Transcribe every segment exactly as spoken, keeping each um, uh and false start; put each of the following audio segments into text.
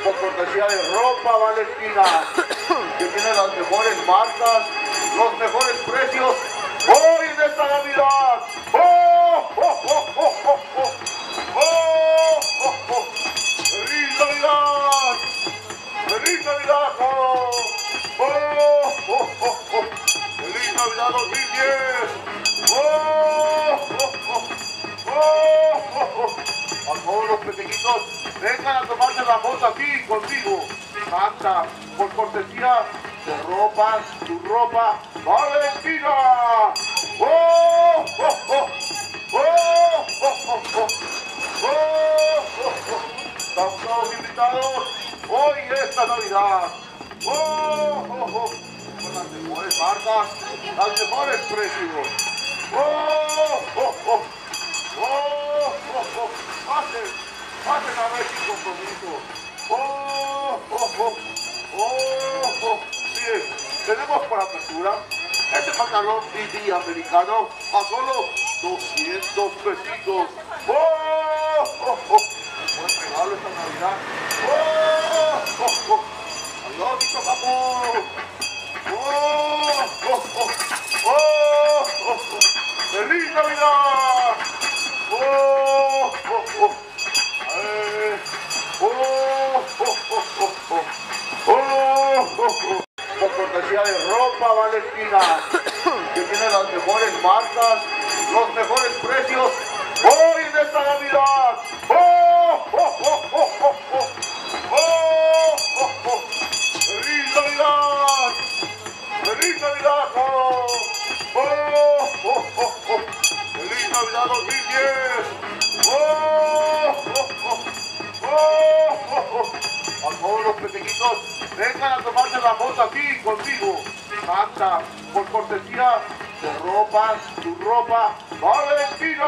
por cortesía de Ropa Valentina, que tiene las mejores marcas, los mejores precios hoy en esta Navidad. ¡Oh, oh, oh, oh, oh, oh! ¡Oh, oh, oh! ¡Feliz Navidad! ¡Feliz Navidad a todos! ¡Oh, oh, oh, oh! ¡Feliz Navidad dos mil diez! ¡Oh, oh, oh! ¡Oh, oh, oh! A todos los pequeñitos, vengan a tomarse la foto aquí conmigo. Santa, por cortesía de Ropa, tu Ropa Valentina. ¡Oh, oh, oh! ¡Oh, oh, oh, oh! ¡Oh, oh, oh! Están todos invitados hoy esta Navidad. ¡Oh, oh, oh! Con las mejores marcas, los mejores precios. ¡Oh, oh, oh! ¡Oh, oh, oh! ¡Pasen! ¡Pasen a ver sin compromiso! ¡Oh, oh, oh! ¡Oh, oh! Miren, tenemos por apertura este pantalón B D americano a solo doscientos pesitos. ¡Oh, oh, oh! Buen regalo esta Navidad. ¡Oh, oh, oh! ¡Adiós, mi papo! ¡Oh, oh, oh! ¡Oh, oh, oh! ¡Feliz Navidad! ¡Oh, oh, oh! ¡Eh! ¡Oh, oh, oh, oh, oh! ¡Oh, oh, oh! Por cortesía de Ropa Valentina, que tiene las mejores marcas, los mejores precios hoy en esta Navidad. ¡Oh, oh, oh, oh, oh, oh! ¡Oh, oh, oh! ¡Feliz Navidad! ¡Feliz Navidad a todos! ¡Oh, oh, oh, oh! ¡Feliz Navidad dos mil diez! ¡Oh, oh, oh! ¡Oh, oh, oh! A todos los pequeñitos, vengan a tomarse la foto aquí conmigo. Santa, por cortesía de Ropa, tu Ropa Valentina.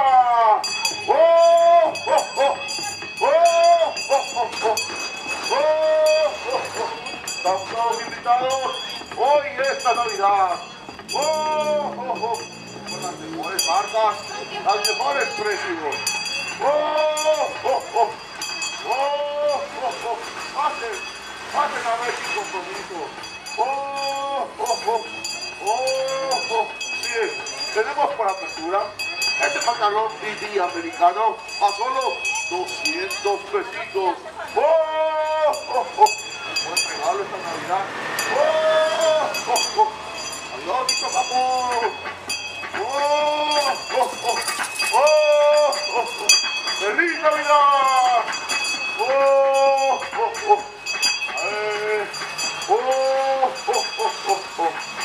¡Oh, oh, oh! ¡Oh, oh, oh, oh! ¡Oh, oh, oh! Están todos invitados hoy esta Navidad. ¡Oh, oh, oh! Con las mejores marcas, los mejores precios. ¡Oh, oh, oh! ¡Oh, oh, oh! ¡Pasen! ¡Pasen a ver sin compromiso! ¡Oh, oh, oh! ¡Oh, oh! Miren, tenemos por apertura este pantalón B D americano a solo doscientos pesitos. ¡Oh, oh, oh! Buen regalo esta Navidad. ¡Oh, oh, oh! ¡Adiós, mi papo! ¡Oh, oh, oh! ¡Oh, oh, oh! ¡Feliz Navidad! ¡Oh, oh, oh! ¡Eh! ¡Oh, oh, oh, oh, oh!